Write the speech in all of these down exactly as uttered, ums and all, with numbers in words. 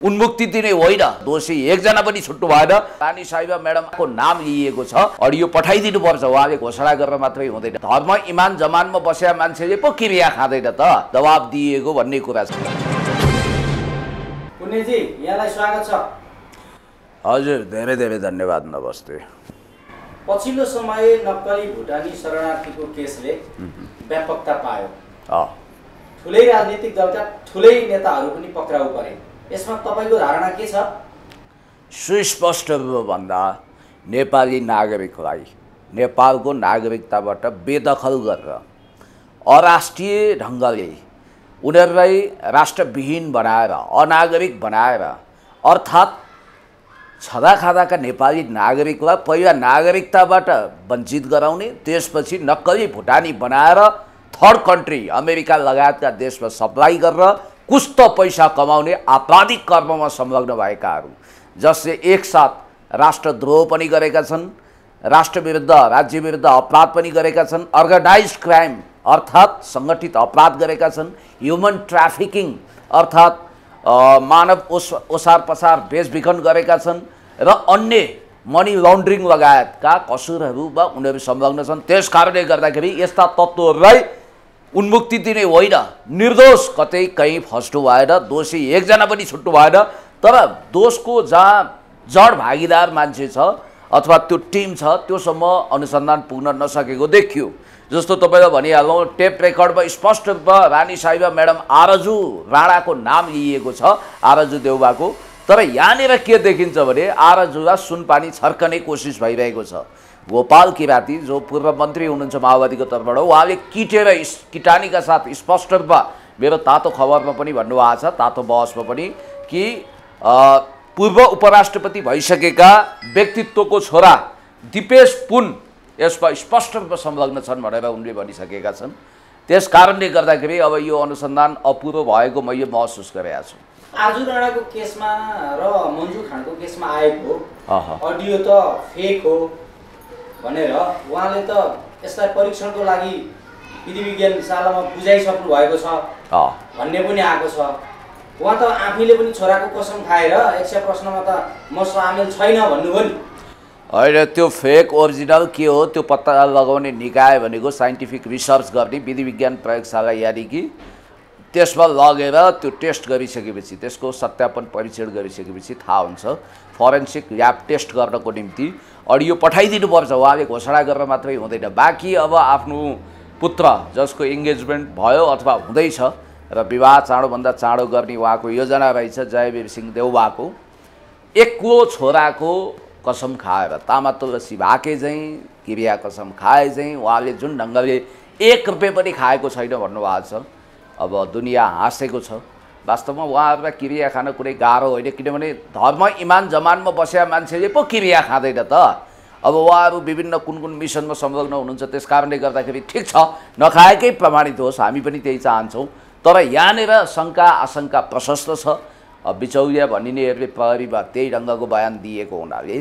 उन्मुक्ति दिने होइन, दोषी एकजना पनि छुट्नु भएन। रानी साहिबा म्याडमको नाम लिइएको छ, अडियो पठाइदिनु पर्छ। उहाँले घोषणा गरेर मात्रै हुँदैन। धर्म इमान जमानमा बसेका मान्छेले पो क्रिया खाँदैन त, दबाब दिएको भन्ने कुरा छ। पुण्यजी, यहाँलाई स्वागत छ। हजुर, धेरै धेरै धन्यवाद। नमस्ते। पछिल्लो समय नक्कली भुटानी शरणार्थीको केसले व्यापकता पायो। ठुलै राजनीतिक दलका ठुलै नेताहरू पनि पक्राउ परे। यसमा तपाईँको धारणा के छ? सुस्पष्ट भन्दा नेपाली नागरिकलाई नेपालको नागरिकताबाट बेदखल गरेर अराष्ट्रिय ढङ्गले उनीहरूलाई राष्ट्रविहीन बनाएर अनागरिक बनाएर, अर्थात् छदाखादाका नेपाली नागरिकलाई पहिला नागरिकताबाट वञ्चित गराउने, त्यसपछि नक्कली भुटानी बनाएर थर्ड कन्ट्री अमेरिका लगायतका देशमा सप्लाई गरेर कुछ त पैसा कमाउने आपराधिक कर्ममा संलग्न भएकाहरू, जसले एकसाथ राष्ट्रद्रोह पनि गरेका छन्, राष्ट्रविरुद्ध राज्यविरुद्ध अपराध पनि गरेका छन्, अर्गनाइज क्राइम अर्थात् सङ्गठित अपराध गरेका छन्, ह्युमन ट्राफिकिङ अर्थात् मानव ओस ओसार पसार बेचबिखन गरेका छन् र अन्य मनी लन्ड्रिङ लगायतका कसुरहरूमा उनीहरू संलग्न छन्। त्यस कारणले गर्दाखेरि यस्ता तत्त्वहरूलाई उन्मुक्ति दिने होइन, निर्दोष कतै कहीँ फस्नु भएन, दोषी एकजना पनि छुट्नु भएन। तर दोषको जहाँ जड भागीदार मान्छे छ अथवा त्यो टिम छ, त्योसम्म अनुसन्धान पुग्न नसकेको देखियो। जस्तो तपाईँलाई भनिहालौँ, टेप रेकर्डमा स्पष्ट रूपमा रानी साहिबा म्याडम आरजु राणाको नाम लिइएको छ, आरजु देउबाको। तर यहाँनिर के देखिन्छ भने आरजुलाई सुनपानी छर्कने कोसिस भइरहेको छ। गोपाल किराती जो पूर्व मन्त्री हुनुहुन्छ माओवादीको तर्फबाट, उहाँले किटेर किटानीका साथ स्पष्ट रूपमा मेरो तातो खबरमा पनि भन्नुभएको छ, तातो बहसमा पनि, कि पूर्व उपराष्ट्रपति भइसकेका व्यक्तित्वको छोरा दिपेश पुन यसमा स्पष्ट रूपमा संलग्न छन् भनेर उनले भनिसकेका छन्। त्यस कारणले गर्दाखेरि अब यो अनुसन्धान अपुरो भएको मैले महसुस गरेको छु। आरजु राणाको केसमा र मन्जु खानको केसमा आएको अडियो त फेक हो भनेर उहाँले त यसलाई परीक्षणको लागि विधि विज्ञान शालामा बुझाइसक्नु भएको छ भन्ने पनि आएको छ। उहाँ त आफैले पनि छोराको कसम खाएर एक सय प्रश्नमा त म सामेल छैन भन्नुभयो नि। होइन, त्यो फेक ओरिजिनल के हो त्यो पत्ता लगाउने निकाय भनेको साइन्टिफिक रिसर्च गर्ने विधि विज्ञान प्रयोगशाला, यानि कि त्यसमा लगेर त्यो टेस्ट गरिसकेपछि, त्यसको सत्यापन परीक्षण गरिसकेपछि थाहा हुन्छ। फरेन्सिक ल्याब टेस्ट गर्नको निम्ति अडियो पठाइदिनु पर्छ। उहाँले घोषणा गरेर मात्रै हुँदैन। बाँकी अब आफ्नो पुत्र जसको इङ्गेजमेन्ट भयो अथवा हुँदैछ र विवाह चाँडोभन्दा चाँडो गर्ने उहाँको योजना रहेछ, जयवीर सिंह देउबाको, एक्लो छोराको कसम खाएर तामा तुलसी भाके चाहिँ क्रिया कसम खाए चाहिँ उहाँले जुन ढङ्गले एक रुपियाँ पनि खाएको छैन भन्नुभएको छ। अब दुनियाँ हाँसेको छ। वास्तवमा उहाँहरूलाई क्रिया खान कुनै गाह्रो होइन, किनभने धर्म इमान जमानमा बसेका मान्छेले पो क्रिया खाँदैन त। अब उहाँहरू विभिन्न कुन कुन मिसनमा संलग्न हुनुहुन्छ, त्यस कारणले गर्दाखेरि ठिक छ, नखाएकै प्रमाणित होस्, हामी पनि त्यही चाहन्छौँ। तर यहाँनिर शङ्का आशंका प्रशस्त छ। बिचौलिया भनिनेहरूले प्रहरीमा त्यही ढङ्गको बयान दिएको हुनाले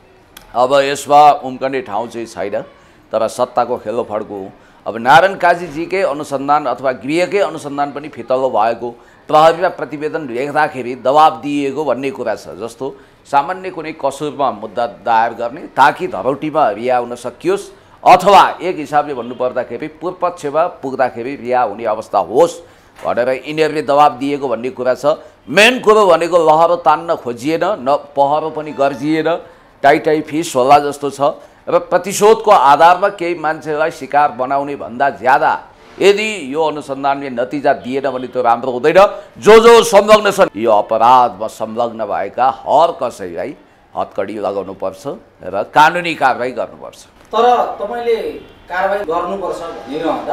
अब यसमा उम्कने ठाउँ चाहिँ छैन। तर सत्ताको खेलो फड्को अब नारायण काजीजीकै अनुसन्धान अथवा गृहकै अनुसन्धान पनि फितलो भएको, प्रहरीमा प्रतिवेदन लेख्दाखेरि दबाब दिएको भन्ने कुरा छ। जस्तो सामान्य कुनै कसुरमा मुद्दा दायर गर्ने ताकि धरौटीमा रिहा हुन सकियोस्, अथवा एक हिसाबले भन्नुपर्दाखेरि पूर्वपक्षमा पुग्दाखेरि रिहा हुने अवस्था होस् भनेर यिनीहरूले दबाब दिएको भन्ने कुरा छ। मेन कुरो भनेको लहरो तान्न खोजिएन, न पहरो पनि गर्जिएन, टाइ टाइ फिस होला जस्तो छ। र प्रतिशोधको आधारमा केही मान्छेलाई शिकार बनाउने भन्दा ज्यादा यदि यो अनुसन्धानले नतिजा दिएन भने त्यो राम्रो हुँदैन। जो जो संलग्न छन् यो अपराधमा संलग्न भएका हर कसैलाई हतकडी लगाउनुपर्छ र कानुनी कारबाही गर्नुपर्छ। तर तपाईँले कारबाही गर्नुपर्छ भनिरहँदा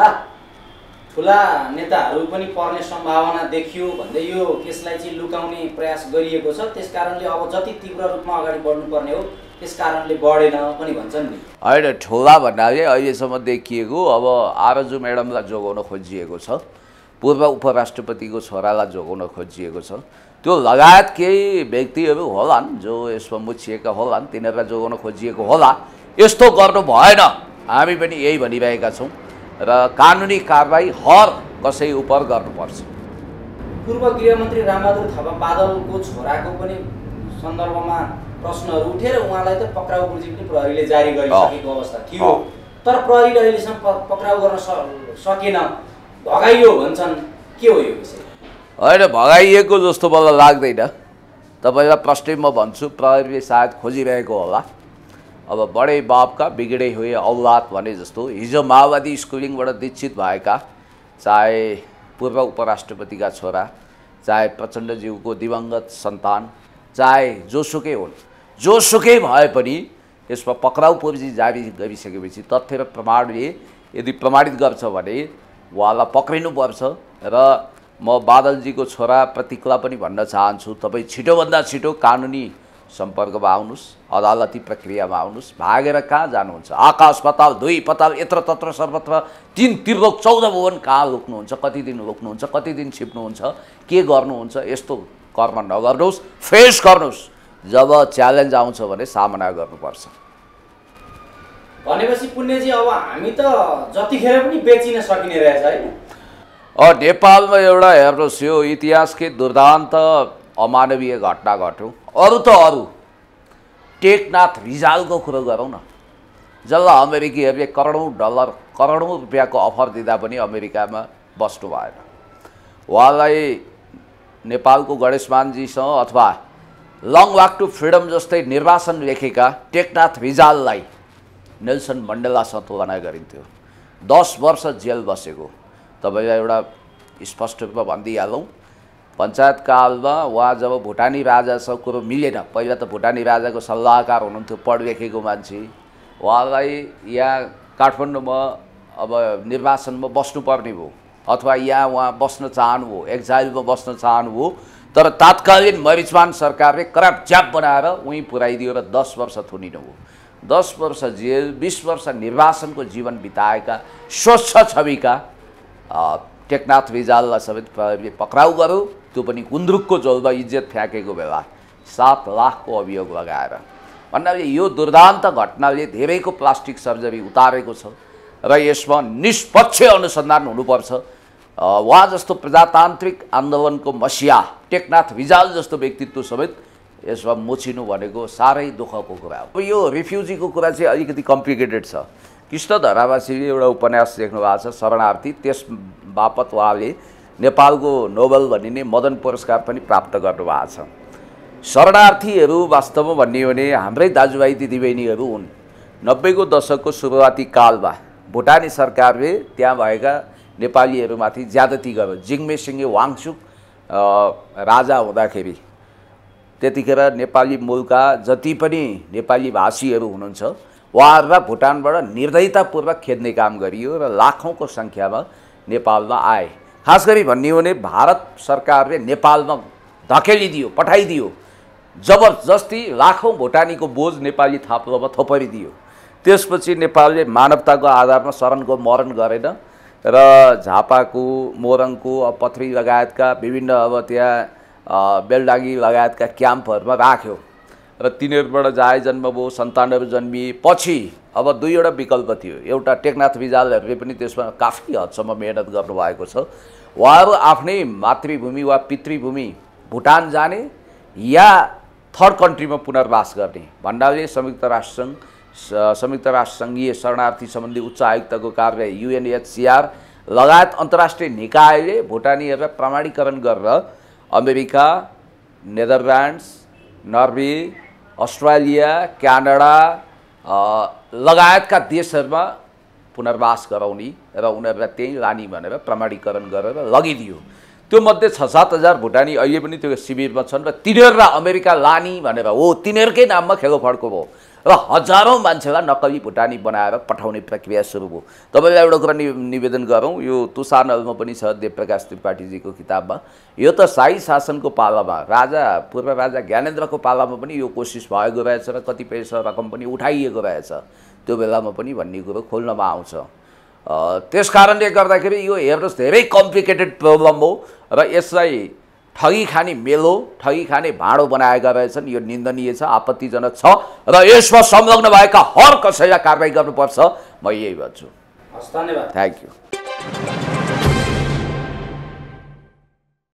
ठुला नेताहरू पनि पर्ने सम्भावना देखियो भन्दै यो केसलाई चाहिँ लुकाउने प्रयास गरिएको छ। त्यस कारणले अब जति तीव्र रूपमा अगाडि बढ्नुपर्ने हो त्यस कारणले बढेन पनि भन्छन् नि। होइन, ठुला भन्नाले अहिलेसम्म देखिएको अब आरजु म्याडमलाई जोगाउन खोजिएको छ, पूर्व उपराष्ट्रपतिको छोरालाई जोगाउन खोजिएको छ, त्यो लगायत केही व्यक्तिहरू होलान् जो यसमा मुछिएका होलान्, तिनीहरूलाई जोगाउन खोजिएको होला। यस्तो गर्नु भएन, हामी पनि यही भनिरहेका छौँ र कानुनी कारबाही हर कसै उप गर्नुपर्छ। पूर्व गृहमन्त्री रामबहादुर थापा बादलको छोराको पनि सन्दर्भमा प्रश्नहरू उठेर उहाँलाई त पक्राउ पूर्जी पनि प्रहरीले जारी गरिसकेको अवस्था थियो। तर प्रहरीले अहिलेसम्म पक्राउ गर्न सकेन, भगाइयो भन्छन्। के हो यो विषय? होइन, भगाइएको जस्तो मलाई लाग्दैन। तपाईँलाई प्रश्नै म भन्छु, प्रहरीले सायद खोजिरहेको होला। अब बडे बापका बिगडे हुए औलाद भने जस्तो हिजो माओवादी स्कुलिङबाट दीक्षित भएका चाहे पूर्व उपराष्ट्रपतिका छोरा, चाहे प्रचण्डज्यूको दिवंगत सन्तान, चाहे जोसुकै हुन्, जोसुकै भए पनि यसमा पक्राउ पूर्जी जारी गरिसकेपछि तथ्य र प्रमाणले यदि प्रमाणित गर्छ भने उहाँलाई पक्रिनुपर्छ। र म बादलजीको छोरा प्रतीकलाई पनि भन्न चाहन्छु, तपाईँ छिटोभन्दा छिटो कानुनी सम्पर्कमा आउनुहोस्, अदालती प्रक्रियामा आउनुहोस्। भागेर कहाँ जानुहुन्छ? आकाश पाताल, दुई पाताल, यत्र तत्र सर्वत्र, तीन त्रिलोक चौध भुवन कहाँ लुक्नुहुन्छ? कति दिन लुक्नुहुन्छ? कति दिन छिप्नुहुन्छ? के गर्नुहुन्छ? यस्तो कर्म नगर्नुहोस्, फेस गर्नुहोस्। जब च्यालेन्ज आउँछ भने सामना गर्नुपर्छ। भनेपछि पुण्यजी अब हामी त जतिखेर पनि बेचिन सकिने रहेछ हैन? अब नेपालमा एउटा हेर्नुहोस्, यो इतिहासकै दुर्दान्त अमानवीय घटना घट्यो। अरू त अरू, टेकनाथ रिजालको कुरो गरौँ न। जसलाई अमेरिकीहरूले करोडौँ डलर करोडौँ रुपियाँको अफर दिँदा पनि अमेरिकामा बस्नु भएन। उहाँलाई नेपालको गणेशमानजीसँग अथवा लङ वाक टु फ्रिडम जस्तै निर्वासन लेखेका टेकनाथ रिजाललाई नेल्सन मण्डेलासँग तुलना गरिन्थ्यो। दस वर्ष जेल बसेको। तपाईँलाई एउटा स्पष्ट रूपमा भनिदिइहालौँ, पञ्चायत कालमा उहाँ जब भुटानी राजासँग कुरो मिलेन, पहिला त भुटानी राजाको सल्लाहकार हुनुहुन्थ्यो, पढ लेखेको मान्छे, उहाँलाई यहाँ काठमाडौँमा अब निर्वासनमा बस्नुपर्ने भयो अथवा यहाँ उहाँ बस्न चाहनुभयो, एक्जाइलमा बस्न चाहनुभयो। तर तात्कालीन मरिचमान सरकारले कराप ज्याप बनाएर उहीँ पुर्याइदियो र दस वर्ष थुनिनुभयो। दस वर्ष जेल, बिस वर्ष निर्वासनको जीवन बिताएका स्वच्छ छविका टेकनाथ रिजाललाई समेत प्रहरीले पक्राउ गर्यो, त्यो पनि गुन्द्रुकको झोलमा इज्जत फ्याँकेको बेला सात लाखको अभियोग लगाएर। भन्नाले यो दुर्दान्त घटनाले धेरैको प्लास्टिक सर्जरी उतारेको छ र यसमा निष्पक्ष अनुसन्धान हुनुपर्छ। उहाँ जस्तो प्रजातान्त्रिक आन्दोलनको मसिया टेकनाथ रिजाल जस्तो व्यक्तित्व समेत यसमा मुछिनु भनेको साह्रै दुःखको कुरा हो। यो रिफ्युजीको कुरा चाहिँ अलिकति कम्प्लिकेटेड छ। कृष्णधरावासीले एउटा उपन्यास लेख्नु भएको छ शरणार्थी, त्यस बापत उहाँले नेपालको नोबेल भनिने मदन पुरस्कार पनि प्राप्त गर्नुभएको छ। शरणार्थीहरू वास्तवमा भन्ने हो भने हाम्रै दाजुभाइ दिदीबहिनीहरू हुन्। नब्बेको दशकको सुरुवाती कालमा भुटानी सरकारले त्यहाँ भएका नेपालीहरूमाथि ज्यादती गर्यो। जिग्मे सिंगे वाङचुक राजा हुँदाखेरि त्यतिखेर नेपाली मूलका जति पनि नेपाली भाषीहरू हुनुहुन्छ उहाँहरूलाई भुटानबाट निर्दयतापूर्वक खेद्ने काम गरियो र लाखौँको सङ्ख्यामा नेपालमा आए। खास गरी भन्ने हो भने भारत सरकारले नेपालमा धकेलिदियो, पठाइदियो। जबरजस्ती लाखौँ भुटानीको बोझ नेपाली थाप्लोमा थोपरिदियो। त्यसपछि नेपालले मानवताको आधारमा शरणको मरण गरेन र झापाको, मोरङको, पथरी लगायतका विभिन्न अब त्यहाँ बेलडागी लगायतका क्याम्पहरूमा राख्यो र तिनीहरूबाट जाय जन्म भयो, सन्तानहरू जन्मिए। पछि अब दुईवटा विकल्प थियो। एउटा टेकनाथ रिजालहरूले पनि त्यसमा काफी हदसम्म मेहनत गर्नुभएको छ। उहाँहरू आफ्नै मातृभूमि वा पितृभूमि भुटान जाने या थर्ड कन्ट्रीमा पुनर्वास गर्ने भन्नाले संयुक्त राष्ट्रसङ्घ संयुक्त राष्ट्रसङ्घीय शरणार्थी सम्बन्धी उच्च आयुक्तको कार्यालय युएनएचसिआर लगायत अन्तर्राष्ट्रिय निकायले भुटानीहरूलाई प्रमाणीकरण गरेर America, Netherlands, Norway, Australia, Canada लगायतका देशहरूमा पुनर्वास गराउने र उनीहरूलाई त्यहीँ लाने भनेर प्रमाणीकरण गरेर लगिदियो। त्यो मध्ये छ सात हजार भुटानी अहिले पनि त्यो शिविरमा छन् र तिनीहरूलाई अमेरिका लाने भनेर हो तिनीहरूकै नाममा खेलोफड्को भयो र हजारौँ मान्छेलाई नक्कली भुटानी बनाएर पठाउने प्रक्रिया सुरु भयो। तपाईँलाई एउटा कुरा निवेदन गरौँ, यो तुसानलमा पनि छ देवप्रकाश त्रिपाठीजीको किताबमा। यो त शाही शासनको पालामा राजा पूर्व राजा ज्ञानेन्द्रको पालामा पनि यो कोसिस भएको रहेछ र कतिपय रकम पनि उठाइएको रहेछ। त्यो बेलामा पनि भन्ने कुरो खोल्नमा आउँछ। त्यस कारणले गर्दाखेरि यो हेर्नुहोस् धेरै कम्प्लिकेटेड प्रब्लम हो र यसलाई ठगी खाने मेलो, ठगी खाने भाँडो बनाएका रहेछन्। यो निन्दनीय छ, आपत्तिजनक छ र यसमा संलग्न भएका हर कसैलाई कारबाही गर्नुपर्छ, म यही भन्छु। हस्, धन्यवाद। Thank you.